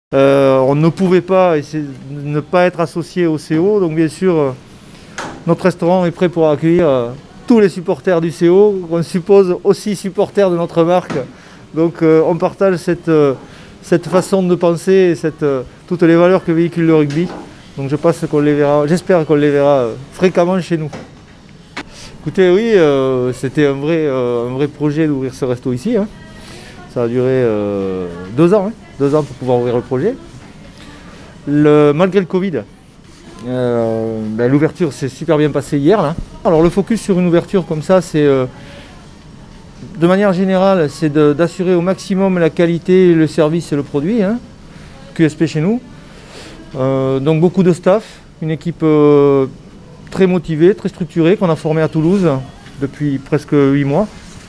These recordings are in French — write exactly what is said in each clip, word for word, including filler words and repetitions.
Euh, on ne pouvait pas essayer de ne pas être associé au C O, donc bien sûr euh, notre restaurant est prêt pour accueillir euh, tous les supporters du C O, qu'on suppose aussi supporters de notre marque. Donc euh, on partage cette, euh, cette façon de penser et cette, euh, toutes les valeurs que véhicule le rugby. Donc je pense qu'on les verra, j'espère qu'on les verra euh, fréquemment chez nous. Écoutez, oui, euh, c'était un vrai, euh, un vrai projet d'ouvrir ce resto ici, hein. Ça a duré euh, deux ans, hein, deux ans pour pouvoir ouvrir le projet. Le, malgré le Covid, euh, ben, l'ouverture s'est super bien passée hier, là. Alors le focus sur une ouverture comme ça, c'est euh, de manière générale, c'est d'assurer au maximum la qualité, le service et le produit, hein, Q S P chez nous. Euh, donc beaucoup de staff, une équipe euh, très motivée, très structurée, qu'on a formée à Toulouse depuis presque huit mois.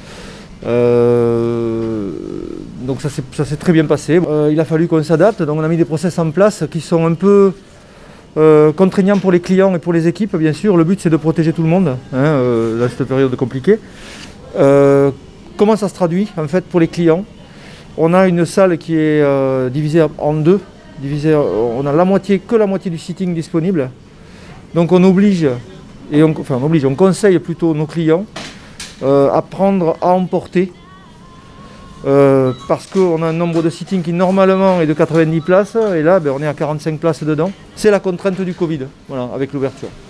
Euh, donc ça s'est très bien passé. Euh, il a fallu qu'on s'adapte, donc on a mis des process en place qui sont un peu euh, contraignants pour les clients et pour les équipes, bien sûr. Le but c'est de protéger tout le monde, hein, euh, dans cette période compliquée. Euh, comment ça se traduit en fait pour les clients? On a une salle qui est euh, divisée en deux. Divisée, on a la moitié, que la moitié du sitting disponible. Donc on oblige, et on, enfin on oblige, on conseille plutôt nos clients Euh, à prendre à emporter euh, parce qu'on a un nombre de sittings qui normalement est de quatre-vingt-dix places et là ben, on est à quarante-cinq places dedans. C'est la contrainte du Covid, voilà, avec l'ouverture.